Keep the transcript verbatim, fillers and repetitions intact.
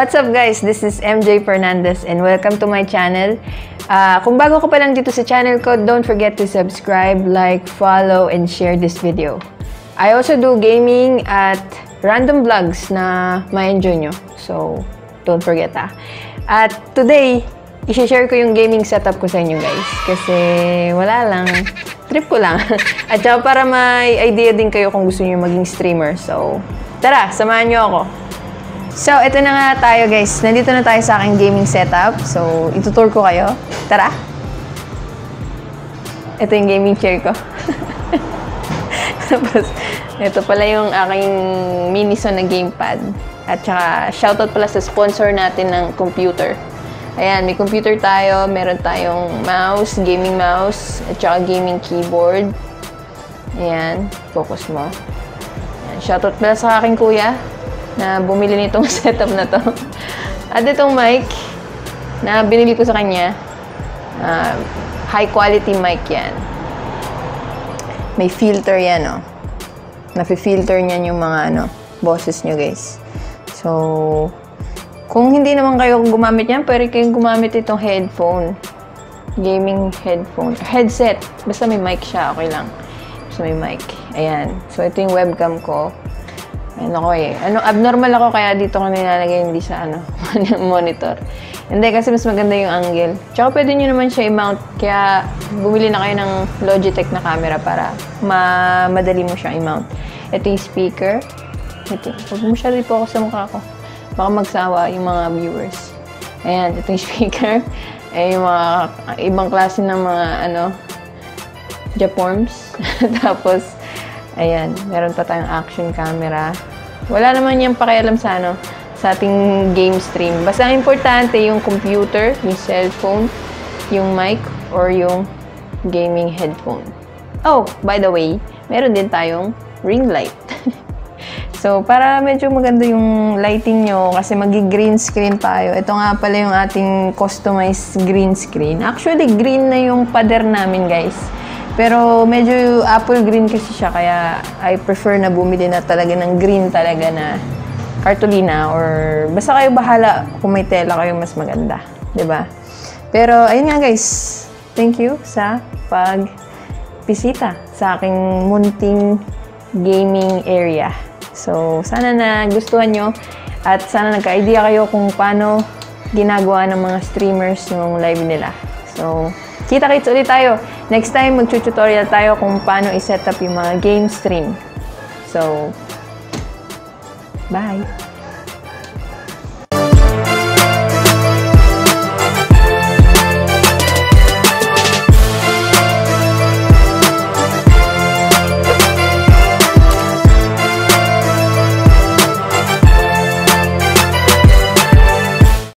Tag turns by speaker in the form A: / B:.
A: What's up guys? This is M J Fernandez and welcome to my channel. Uh, kung bago ka pa lang dito sa channel ko, don't forget to subscribe, like, follow, and share this video. I also do gaming at random vlogs na ma-enjoy nyo. So, don't forget ah. At today, i-share ko yung gaming setup ko sa inyo guys. Kasi wala lang, trip ko lang. At saka para may idea din kayo kung gusto nyo maging streamer. So, tara, samahan nyo ako. So, ito na nga tayo guys. Nandito na tayo sa aking gaming setup. So, itutour ko kayo. Tara! Ito yung gaming chair ko. Tapos, ito pala yung aking Miniso na gamepad. At saka, shoutout pala sa sponsor natin ng computer. Ayan, may computer tayo. Meron tayong mouse, gaming mouse, at saka gaming keyboard. Ayan, focus mo. Ayan, shoutout pala sa aking kuya na bumili nitong setup na to. At itong mic na binili ko sa kanya, uh, high quality mic yan. May filter yan, oh. Nafi-filter niyan yung mga ano, boses nyo guys. So, kung hindi naman kayo gumamit yan, pwede kayong gumamit itong headphone. Gaming headphone. Headset. Basta may mic siya, okay lang. Basta may mic. Ayan. So, ito yung webcam ko. Ano ko eh. Ano, abnormal ako kaya dito ko nilalagay hindi sa ano, monitor. Hindi kasi mas maganda yung angle. Tsaka pwede nyo naman siya i-mount. Kaya bumili na kayo ng Logitech na camera para ma madali mo siyang i-mount. Ito yung speaker. Ito. Huwag mo siya i-focus sa mukha ko. Baka magsawa yung mga viewers. Ayan. Ito yung speaker. Eh, yung mga ibang klase ng mga ano, Japorms. Tapos, ayan, meron pa tayong action camera. Wala naman yung pakialam sa ano, sa ating game stream. Basta ang importante yung computer, yung cellphone, yung mic, or yung gaming headphone. Oh, by the way, meron din tayong ring light. So, para medyo maganda yung lighting nyo, kasi magi-green screen tayo. Ito nga pala yung ating customized green screen. Actually, green na yung pader namin, guys. Pero medyo apple green kasi siya, kaya I prefer na bumili na talaga ng green talaga na cartolina, or basta kayo bahala kung may tela kayo mas maganda, diba? Pero ayun nga guys, thank you sa pagbisita sa aking munting gaming area. So sana na gustuhan nyo at sana nagka-idea kayo kung paano ginagawa ng mga streamers yung live nila. So kita-kits ulit tayo. Next time, mag-tutorial tayo kung paano i-set up yung mga game stream. So, bye!